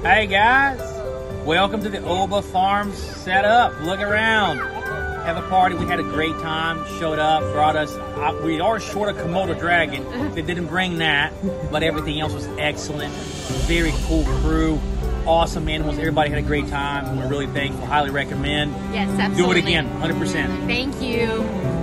Hey guys, welcome to the Oba Farms setup. Look around, have a party. We had a great time. Showed up, brought us. We are short a Komodo dragon. They didn't bring that, but everything else was excellent. Very cool crew, awesome animals. Everybody had a great time. We're really thankful. Highly recommend. Yes, absolutely. Do it again, 100%. Thank you.